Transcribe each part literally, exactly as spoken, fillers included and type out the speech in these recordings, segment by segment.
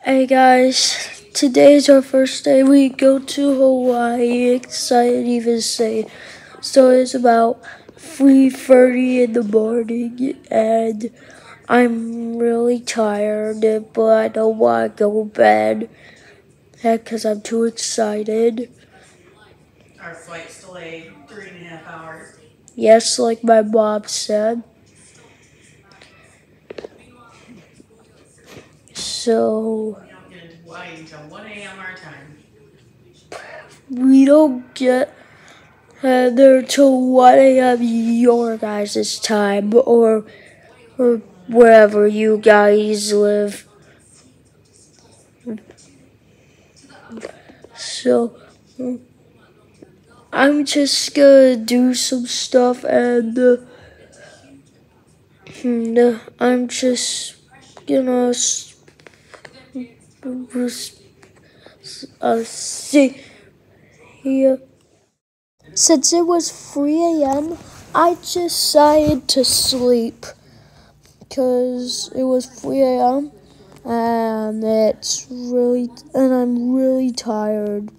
Hey guys, today's our first day we go to Hawaii. Excited to even say. So it's about three thirty in the morning and I'm really tired, but I don't want to go to bed because I'm too excited. Our flight's delayed three and a half hours. Yes, like my mom said. So We don't get into Hawaii until one A M our time. we don't get uh, there till one A M your guys' time, or or wherever you guys live. So I'm just gonna do some stuff, and uh, and, uh, I'm just gonna s- uh, see here. Since it was three A M, I decided to sleep because it was three A M and it's really and I'm really tired.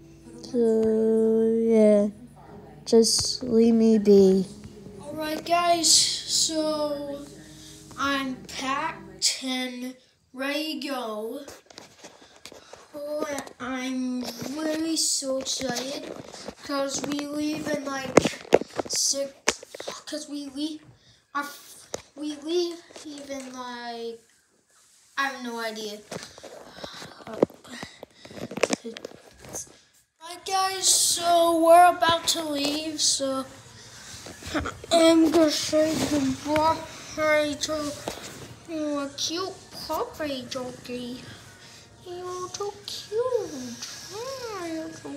So yeah, just leave me be. Alright guys, so I'm packed and ready to go. Oh, I'm really so excited because we leave in like six. Because we leave, our, we leave even like I have no idea. Alright guys, so we're about to leave. So I'm gonna say goodbye to you, a cute puppy doggy. You're so cute. Oh, you're so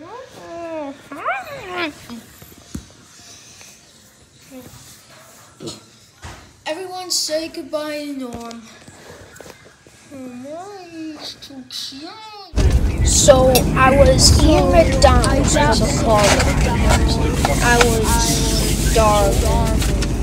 cute. Everyone say goodbye to Norm. Oh, he's too cute. So I was eating McDonald's in the car. I was starving.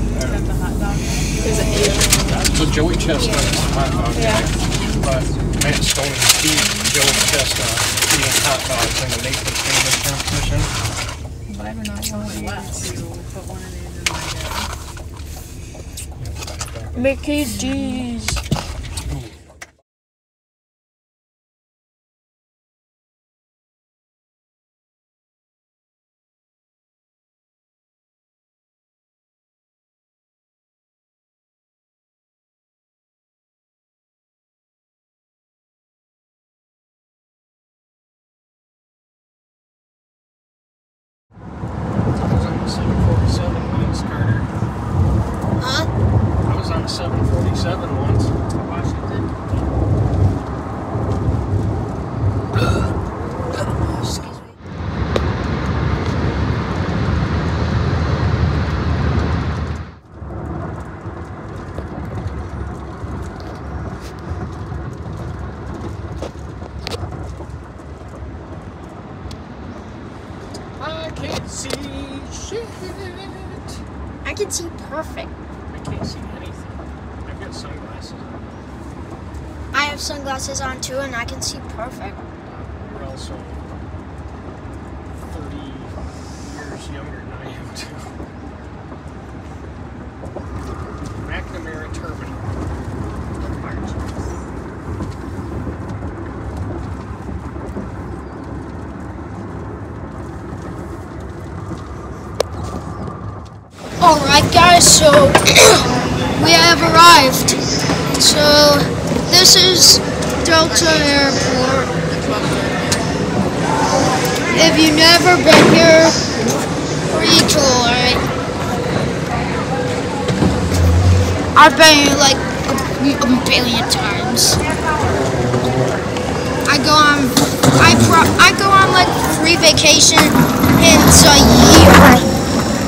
Is it Asian? So Joey Chestnut is a hot dog guy, but Matt Stone is beating Joey Chestnut eating hot dogs in the Nathan Famous competition. But I'm not only left to put one of these in my bag. Mickey D's. seven forty-seven once, Carter. Huh? I was on a seven forty-seven once. Washington. Excuse me. I can't see shit. I can see perfect. I can't see anything. I've got sunglasses on. I have sunglasses on too, and I can see perfect. You're also thirty years younger than I am too. McNamara Terminal. Alright guys, so we have arrived. So this is Delta Airport. If you've never been here, pretty cool, alright? I've been here like a, a billion times. I go on I pro I go on like free vacation in a year.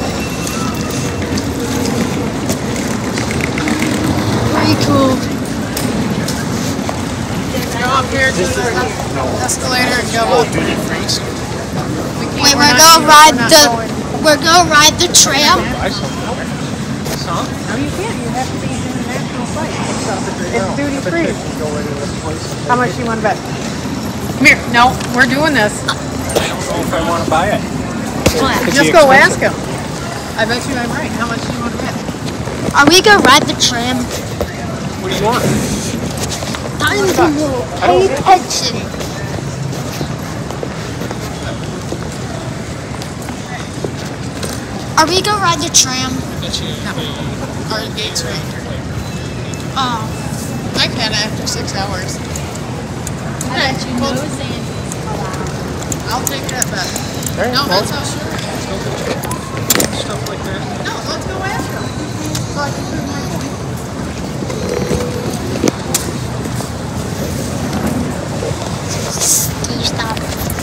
Pretty cool. Go up here to the escalator and go up. Wait, we're gonna ride the we're gonna ride the tram. No, you can't. You have to be in a national flight. It's duty free. How much do you want to bet? Come here. No, we're doing this. I don't know if I want to buy it. Could Just be go expensive. ask him. I bet you I'm right. How much do you want to bet? Are we gonna ride the tram? What do you want? Time to know. Pay attention. Are we gonna ride the tram? Our gate's right here. Oh. I can after six hours. I bet you know Sandy's allowed. I'll take that bet. Alright, No, well, that's how sure I am. stuff like that. No, let's go ask him. So I can prove my point. Can you stop?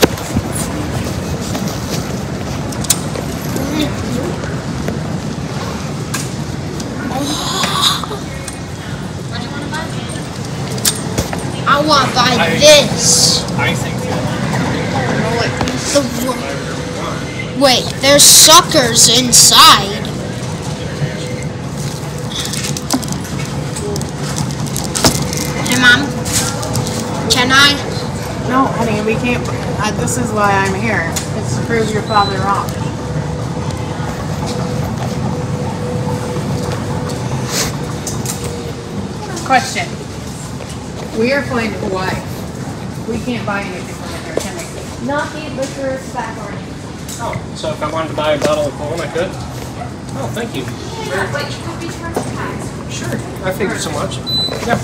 What do you want to buy? I want to buy I- this. I think that. The wo- Wait, there's suckers inside. Hey, Mom. Can I? No, honey, we can't. Uh, this is why I'm here. It's to prove your father wrong. Question. We are flying to Hawaii. We can't buy anything from there, can we? Not the liquor back on it. Oh, so if I wanted to buy a bottle of cologne, I could? Oh, thank you. Yeah, but you could be charged tax. Sure, I figured so much. Yeah.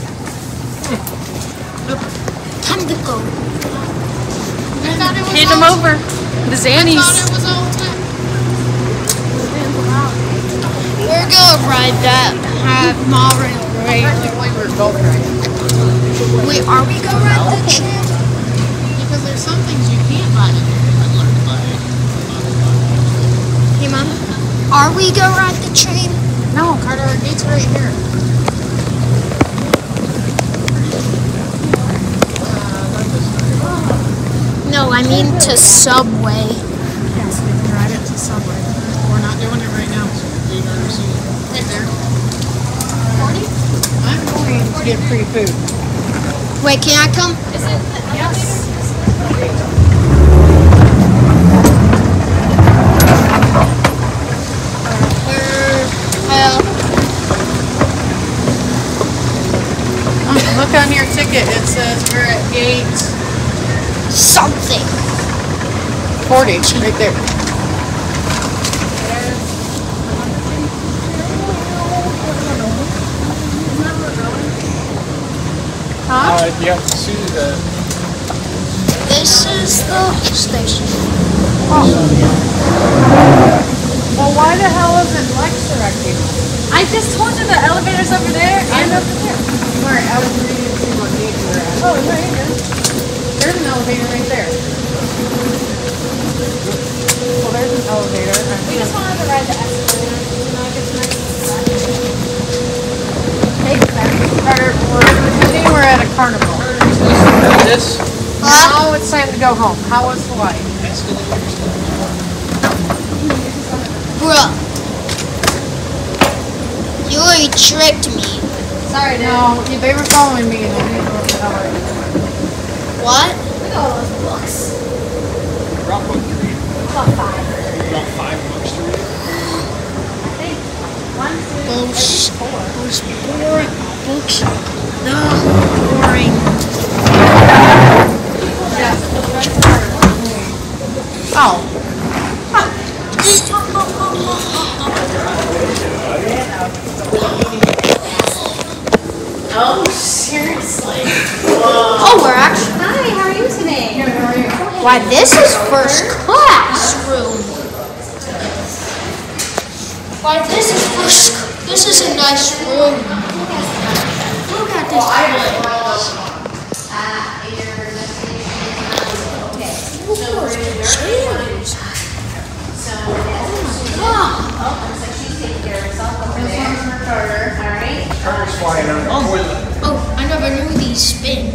Time to go. I thought it was Hand all- them over. The I Zannies. thought it was all time. We're gonna ride that have monorail, right? Technically, we're both right. Wait, are we gonna ride the tram? Because there's some things you can't buy. Hey, Mom. Are we gonna ride the train? No, Carter, our gate's right here. No, I mean to Subway. Yes, we can ride it to Subway. We're not doing it right now. Right there. I'm going to get free food. Wait, can I come? Is it? Yes. Well, Look on your ticket. It says we're at gate something. forty, right there. Huh? Uh, you have to see the. This is the station. Well, why the hell isn't Lex directing? I just told you the elevator's over there and over there. Alright, I was reading to see what gate you were at. Oh, right here. There's an elevator right there. Well, there's an elevator. We just wanted to ride the escalator. You know, get some extra Take that. Carter, we're pretending we're at a carnival. This? Now it's time to go home. How was Hawaii? Bruh. You already tricked me. Sorry, dude. No, they were following me and they didn't know what the hell I was doing. What? Look at all those books. About what, three? About five. About five books to read? I think. One, two, Those, three, four. those boring books. No, boring. Oh. Oh, seriously? Oh, we're actually. Hi, how are you today? Why, this is first class room. Why, this is first. This is a nice room. Look at this place. Chairs. Carter's flying on the toilet. Oh, I never knew these spin.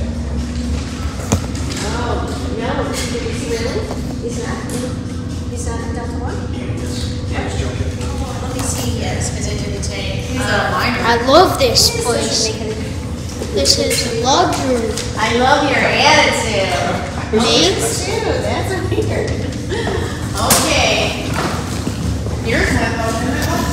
I love this place. This is luxury. I love your attitude. Me? Too. That's weird. Okay. Yours has open it up.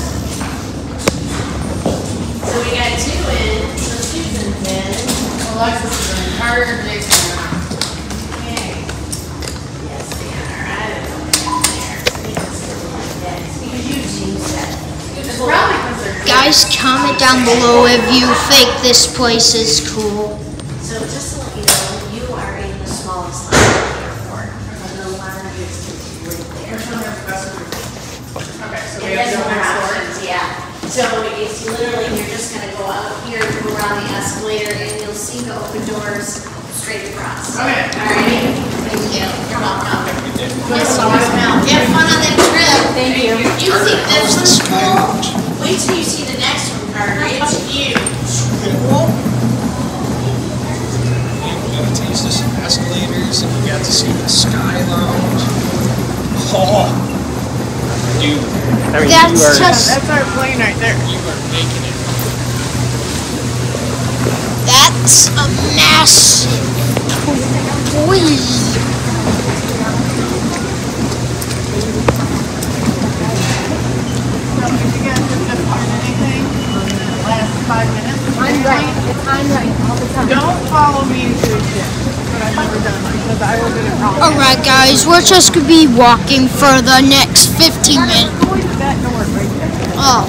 So we got two in. So Susan's in. Alexis is in. Carter, Jason. Okay. Yes, they are. I don't know. There. It's because you changed that. It's probably because they're. Guys, comment down below if you think this place is cool. So just to let you know, you are in the smallest line of the airport. And the line is completely there. Which one has the best review? Okay, so we It have has no more next door. options, yeah. So it's literally, you're just gonna go out here, go around the escalator, and you'll see the open doors straight across. Okay. Alrighty? Thank you. You're welcome. Yes, Have fun on the trip. Thank you. You think this is cool? Wait till you see the next one, Carter. It's huge. You got to use this escalators, and you got to see the sky lounge. Oh, dude! I mean, That's you are just That's our plane right there. you are making it. that's a massive toy. So if you guys have done anything in the last five minutes? I'm right. I'm right all the time. Don't follow me to the gym. But I've never done because I will get a call. Alright guys, we're just gonna be walking for the next fifteen minutes. Go into that door right there. Oh.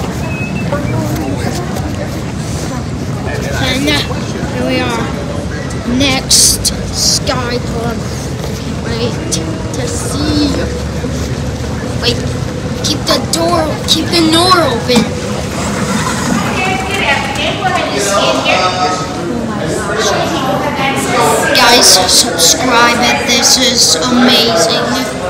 And here we are. Next Sky Club. Wait to see. Wait. Keep the door keep the door open. Guys, subscribe if this is amazing.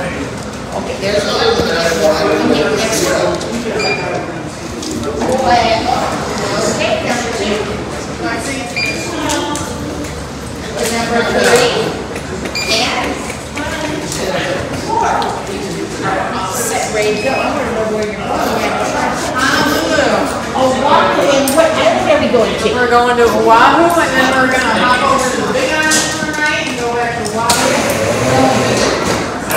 Number three. And. Set ready to go. We're going to Oahu and then we're gonna hop over to the Big Island tonight and go back to Oahu.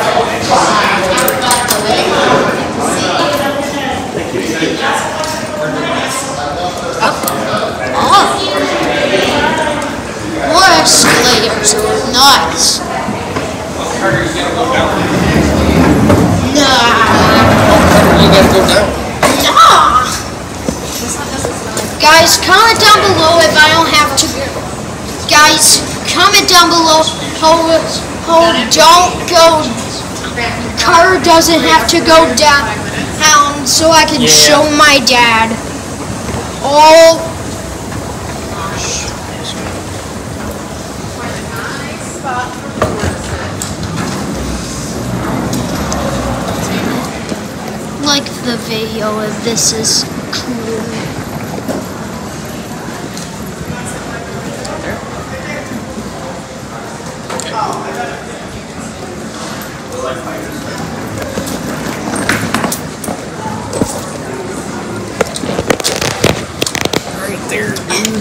More escalators. Nice. Carter, you gotta go down. Nah. You gotta go down. Nah. Guys, comment down below if I don't have to. Guys, comment down below how, how don't go. Carter doesn't have to go down so I can Yeah. show my dad. Oh. Like the video if this is cool. Right there, dude.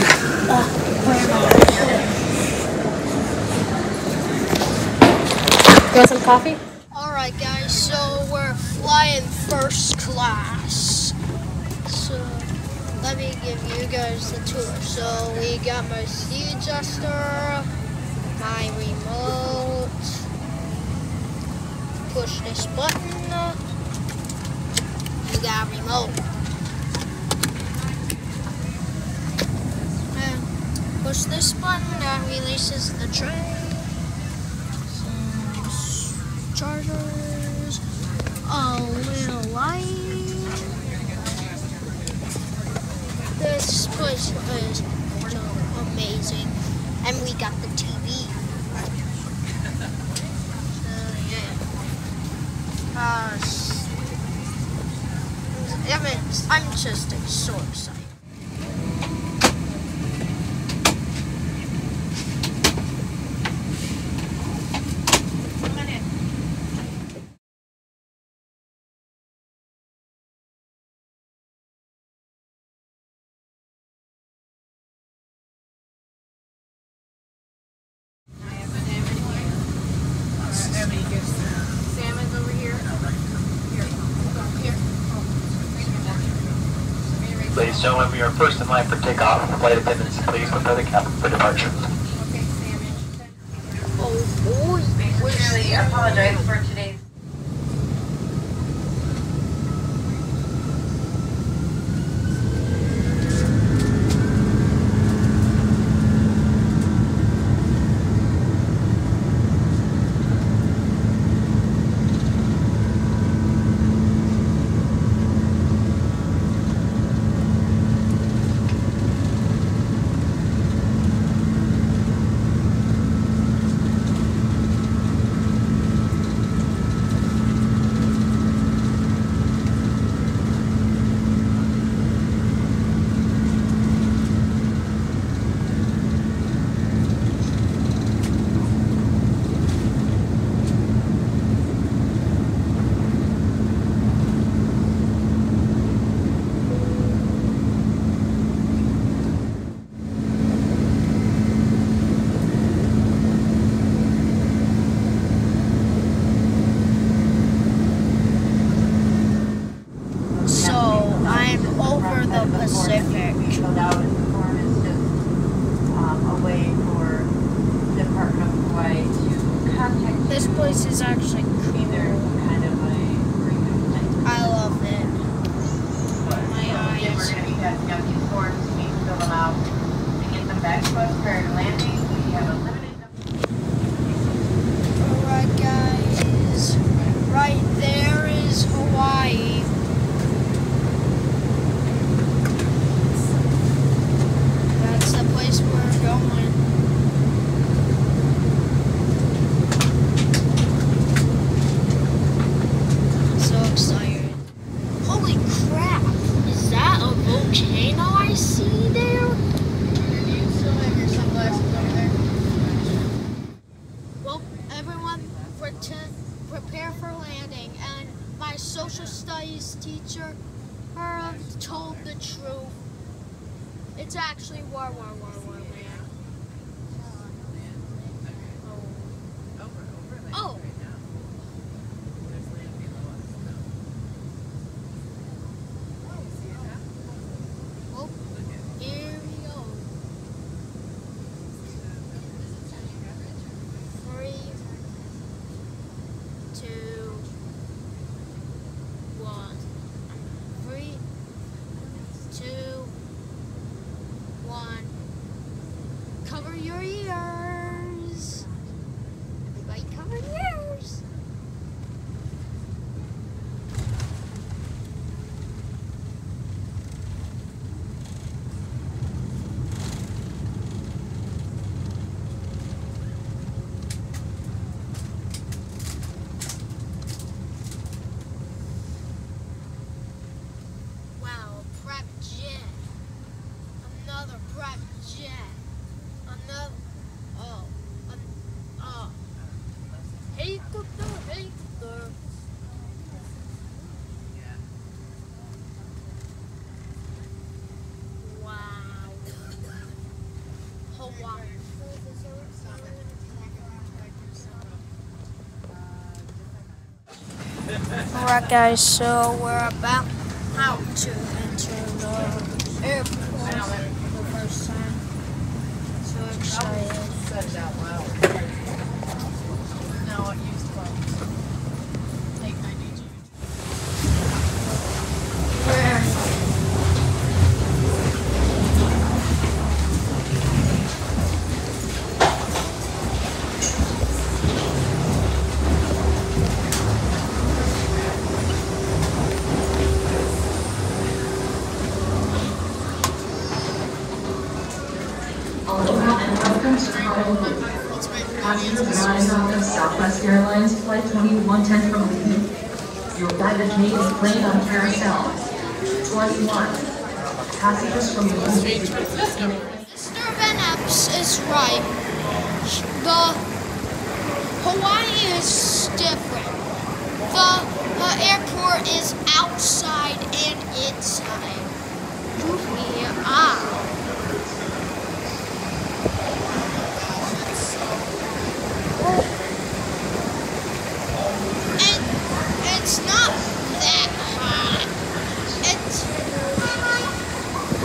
You want some coffee? Alright guys, so we're flying first class. So let me give you guys the tour. So we got my seat adjuster, my remote, push this button, you got a remote. And push this button, that releases the tray. Some chargers, a little light. This place is amazing. And we got the T V. So yeah. Uh, I mean, I'm just so excited. and gentlemen, we are first in line for takeoff. Flight attendants, please prepare the cabin for departure. We really apologize for today's. Pacific. This place is actually cool. I love it. My eyes. We're going to be passing out these forms. We need to fill them out and get them back to us prior to landing. We have a limited number. Alright guys, right there is Hawaii. That's the place we're going. So excited. Holy crap! Is that a volcano I see there? You still have your sunglasses over there? Well, everyone pretend, prepare for landing, and my social studies teacher her told the truth. It's actually war, war, war, war, land. Oh! Well, here we go. Three, two, one. Three, two, one. Cover your ears. Everybody cover your ears. Wow, prep jet. Another prep jet. Another. Oh. An, oh. Helicopter, helicopter. Wow. Hawaii. Alright guys, so we're about out to enter the airport for the first time. So excited. Said it out loud. No, it used phones. Take I need you. Aloha and welcome to Honolulu. Passengers flying off of Southwest Airlines Flight twenty-one ten from Lehigh. Your baggage may be claimed on carousels. twenty-one. Passengers from Lehigh. Mister Van Epps is right. The Hawaii is different. The, the airport is outside and inside. Yeah. And it's not that hot. It's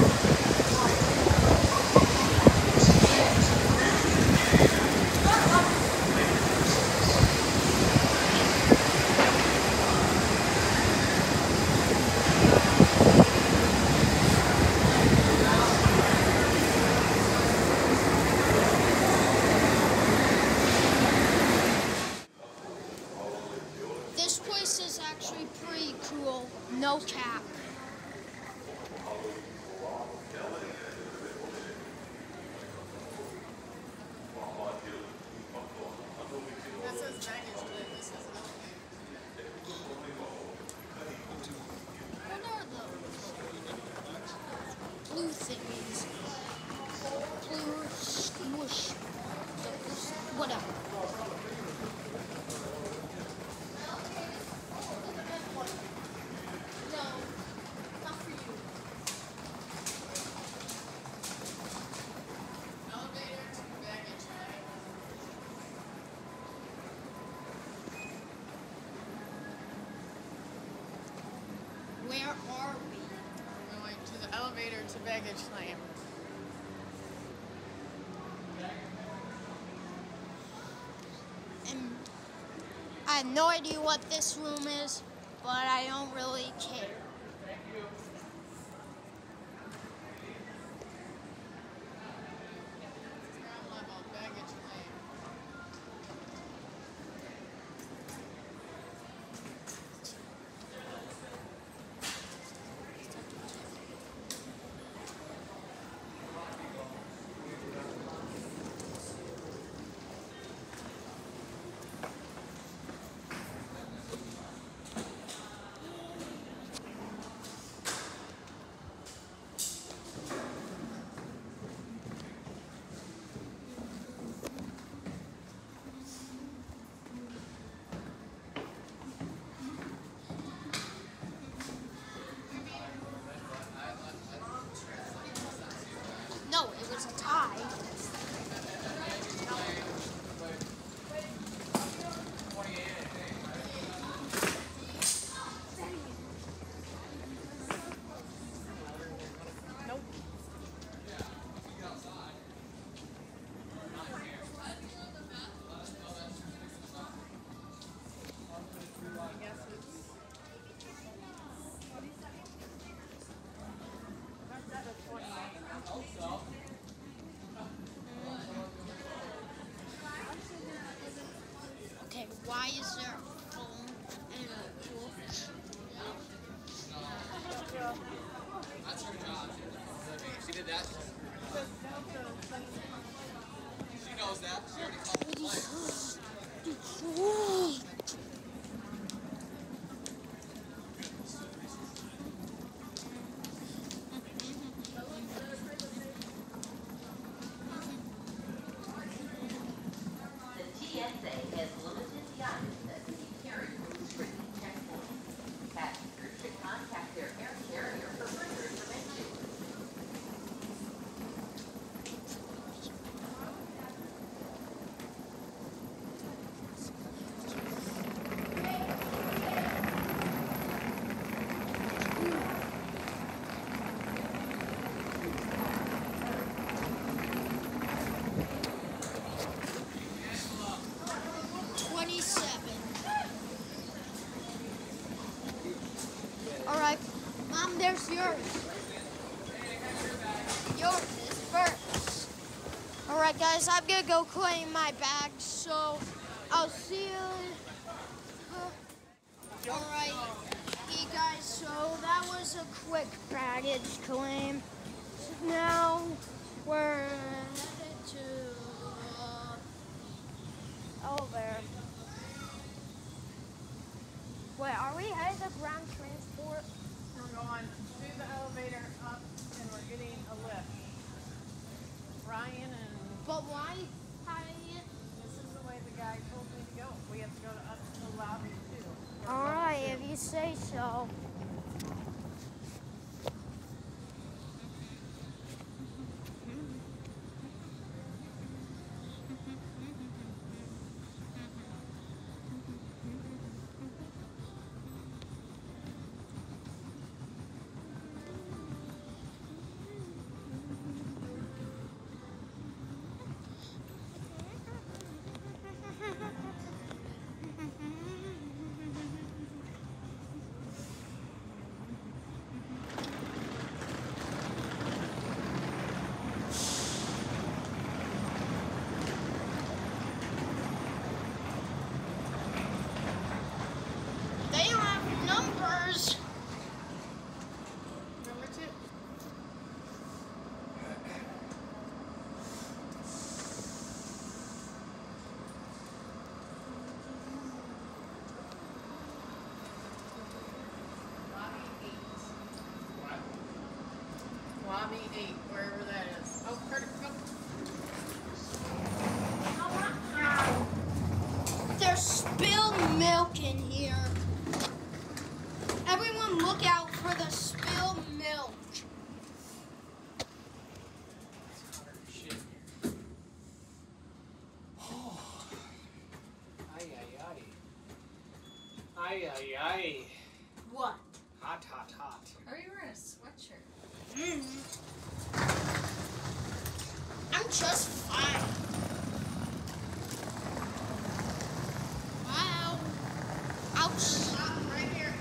No cap. That says baggage claim. This is an elevator. What are those? Blue thingies. Blue squish. Whatever. No, not for you. Elevator to baggage claim. Where are we? We're going to the elevator to baggage claim. And I have no idea what this room is, but I don't really care. Ground level baggage claim. No, it was a tie. Nope. I guess it's. That's at a twenty-eight. Okay, why is there a phone and a book? She did that. She knows that. She already called the play. The T S A has limited the items that can be carried through restricted checkpoints. Passengers should contact their air carrier for further information. twenty-seven. Alright, Mom, there's yours. Yours is first. Alright, guys, I'm gonna go claim my bag, so I'll see you. Alright, hey guys, so that was a quick baggage claim. Now we're headed to uh, elevator. Wait, are we headed to ground transport? We're going to the elevator up and we're getting a lift. Ryan and But why Hyatt? this is the way the guy told me to go. We have to go to up to the lobby too. Alright, if you say so. there's spilled milk in here. Everyone look out for the spilled milk. Ay, ay, ay. Ay, ay, ay. What? Hot, hot, hot. How are you wearing a sweatshirt? Mm. I'm just fine. Wow. Ouch. Right here.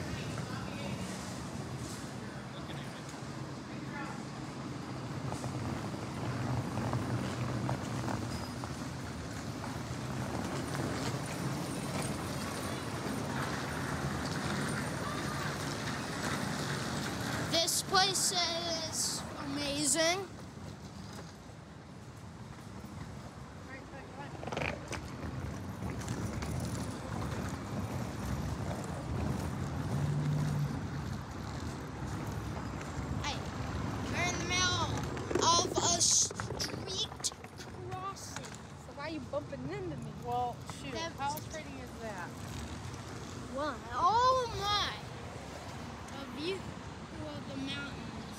This place is amazing. Hey, we're in the middle of a street crossing. So why are you bumping into me? Well, shoot. That- How pretty is that? What? Oh my! The view of the mountains.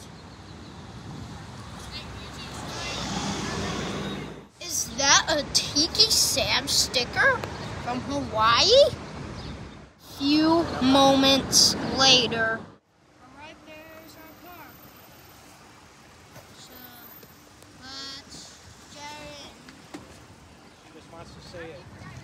Is that a Tiki Sam sticker from Hawaii? Few moments later. Alright, there's our car. So, let's get in. She just wants to say it.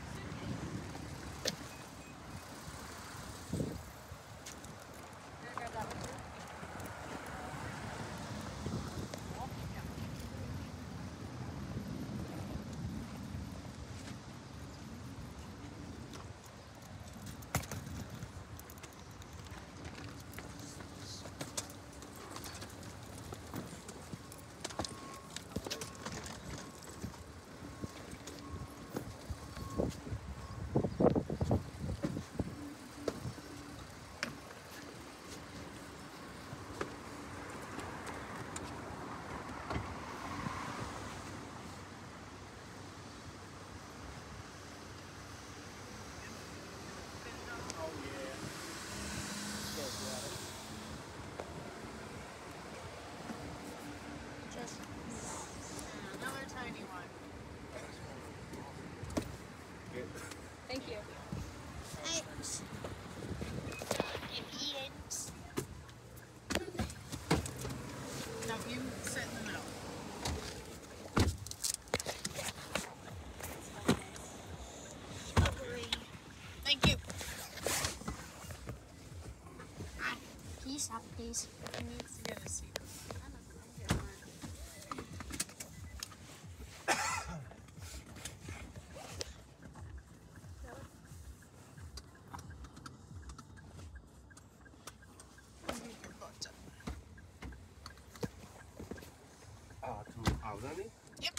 Another tiny one. Thank you. Thanks. If Ian's. Now you sit in the middle. Thank you. Peace out, please. He needs to get a seat. Ah, to Albany? Yep.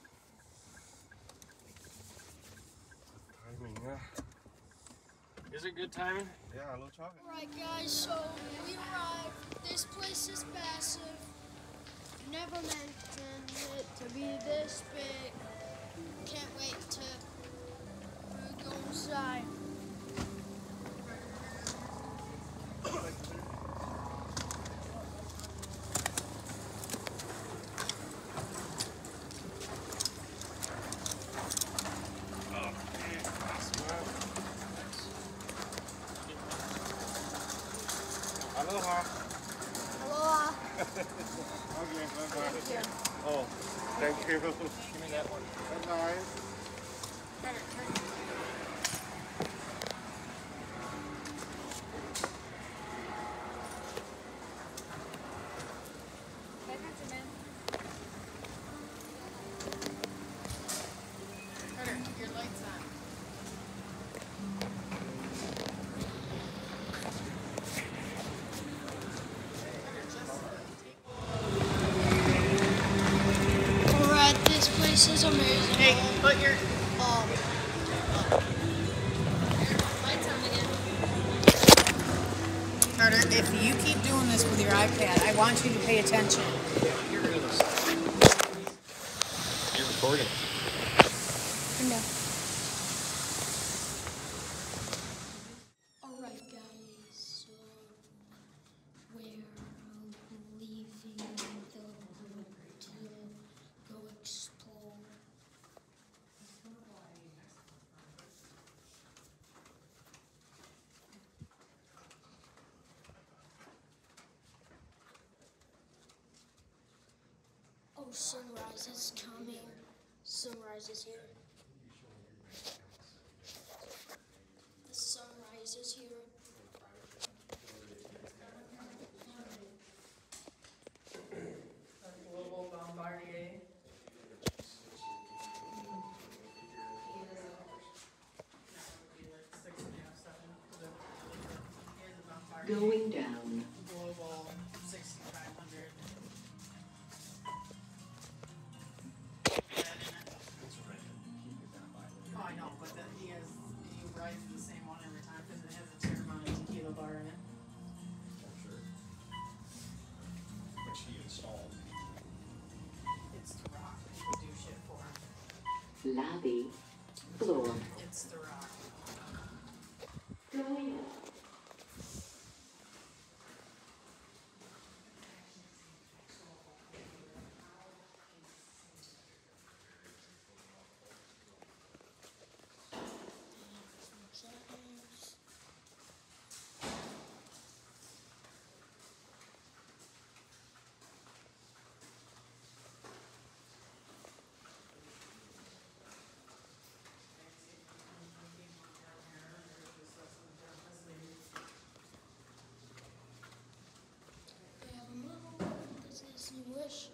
Timing, yeah. Is it good timing? Yeah, a little chocolate. Alright guys, so we arrived. This place is massive. Never mentioned it to be this big. Can't wait to go inside. Aloha. Aloha. Okay, bye-bye. Oh, thank you. Give me that one. That's nice. Carter, your light's on. Alright, this place is amazing. Hey, put your Um, lights on again. Carter, if you keep doing this with your iPad, I want you to pay attention. You're gonna You're recording. no. Oh, sunrise is coming. Sunrise is here. The sunrise is here. A global bombardier. Six and a half, seven. Here's a bombardier. Going down. Global sixty-five hundred. Oh, I know, but then he has, he rides the same one every time because it has a Terramana tequila bar in it. I'm sure. Which he installed. It's The Rock. People do shit for him. Lobby. Floor. It's The Rock. Going up. They have a little this is you wish.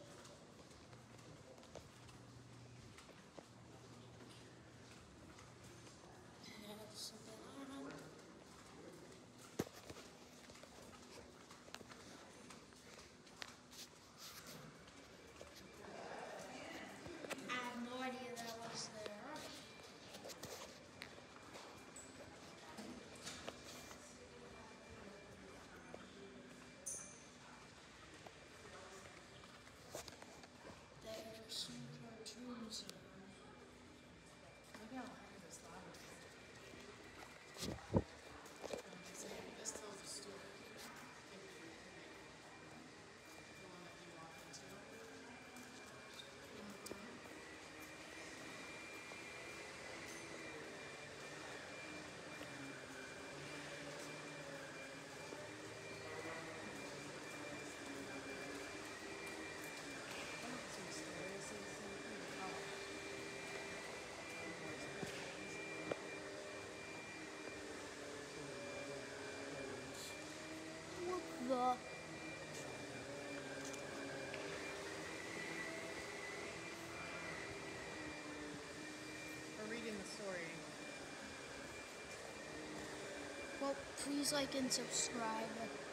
They have something on it. I have no idea that was there. There are some cartoons. Maybe I'll hire this lobby. This tells a story. The one that you walk into. What the? We're reading the story. Well, please like and subscribe.